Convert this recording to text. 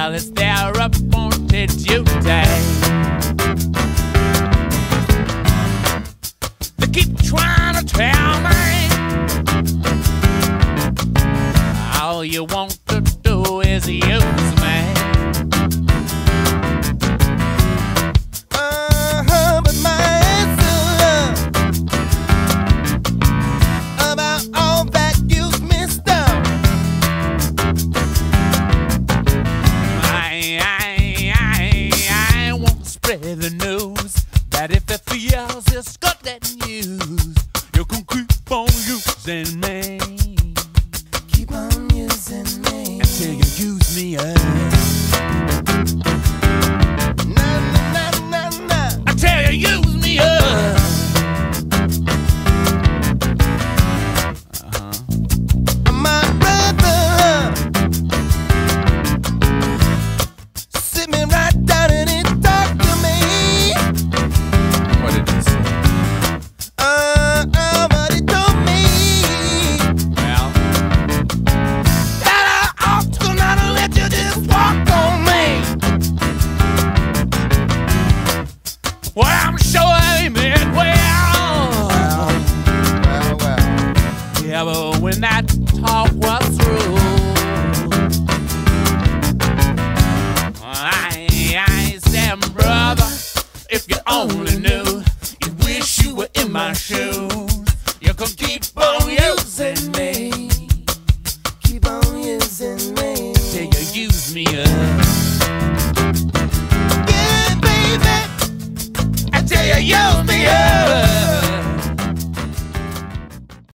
Well, it's their appointed duty. They keep trying to tell me all you want to do is use me. But my answer about all that you've missed out. I want to spread the news that if it feels it's got that news, you can keep on using me. Keep on using me Until you use me up. Nah, nah, nah, nah, nah. Until you use me up. My brother, sit me right down and he talk to me. What did he say? But he told me Well, that I ought to not let you just walk on me. well, I'm sure he meant well. Well. Yeah, but when that talk was through, I said, brother, if you only knew, you wish you were in my shoes. You could keep on using me Keep on using me till you use me up.